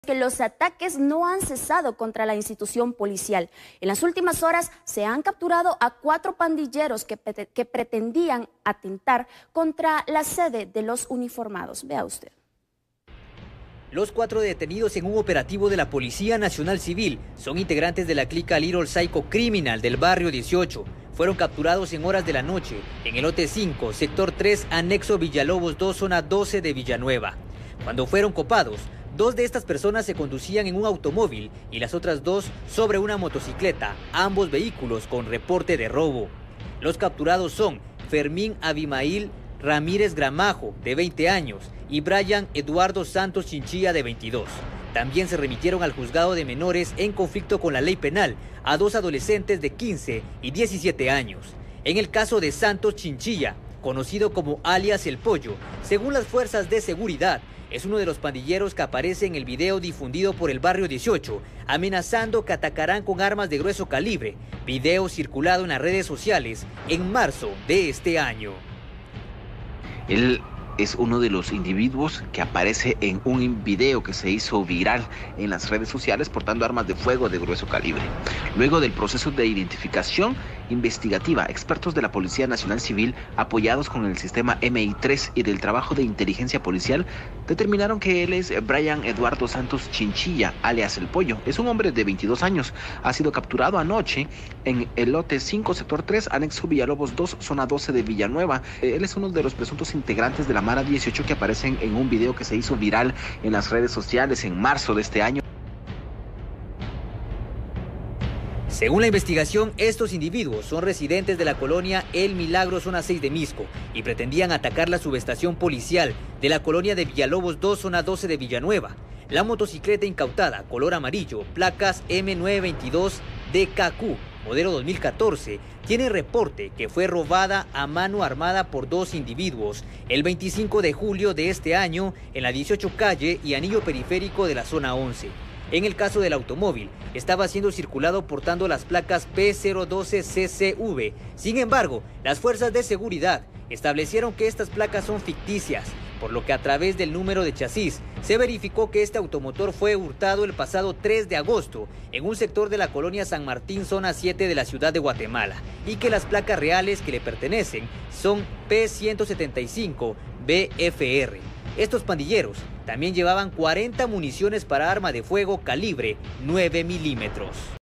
Que los ataques no han cesado contra la institución policial. En las últimas horas se han capturado a 4 pandilleros que pretendían atentar contra la sede de los uniformados. Vea usted. Los 4 detenidos en un operativo de la Policía Nacional Civil son integrantes de la clica Little Psycho Criminal del barrio 18. Fueron capturados en horas de la noche en el lote 5, sector 3, anexo Villalobos 2, zona 12 de Villanueva. Cuando fueron copados, 2 de estas personas se conducían en un automóvil y las otras 2 sobre una motocicleta, ambos vehículos con reporte de robo. Los capturados son Fermín Abimail Ramírez Gramajo, de 20 años, y Brian Eduardo Santos Chinchilla, de 22. También se remitieron al juzgado de menores en conflicto con la ley penal a 2 adolescentes de 15 y 17 años. En el caso de Santos Chinchilla, conocido como alias El Pollo, según las fuerzas de seguridad, es uno de los pandilleros que aparece en el video difundido por el barrio 18, amenazando que atacarán con armas de grueso calibre, video circulado en las redes sociales en marzo de este año. Él es uno de los individuos que aparece en un video que se hizo viral en las redes sociales portando armas de fuego de grueso calibre. Luego del proceso de identificación investigativa, expertos de la Policía Nacional Civil, apoyados con el sistema MI3 y del trabajo de inteligencia policial, determinaron que él es Brian Eduardo Santos Chinchilla, alias El Pollo. Es un hombre de 22 años. Ha sido capturado anoche en el lote 5, sector 3, anexo Villalobos 2, zona 12 de Villanueva. Él es uno de los presuntos integrantes de la Mara 18 que aparecen en un video que se hizo viral en las redes sociales en marzo de este año. Según la investigación, estos individuos son residentes de la colonia El Milagro, zona 6 de Misco, y pretendían atacar la subestación policial de la colonia de Villalobos 2, zona 12 de Villanueva. La motocicleta incautada, color amarillo, placas M922DKQ, modelo 2014, tiene reporte que fue robada a mano armada por 2 individuos el 25 de julio de este año en la 18 calle y anillo periférico de la zona 11. En el caso del automóvil, estaba siendo circulado portando las placas P012CCV. Sin embargo, las fuerzas de seguridad establecieron que estas placas son ficticias, por lo que a través del número de chasis se verificó que este automotor fue hurtado el pasado 3 de agosto en un sector de la colonia San Martín, zona 7 de la ciudad de Guatemala, y que las placas reales que le pertenecen son P175BFR. Estos pandilleros también llevaban 40 municiones para arma de fuego calibre 9 milímetros.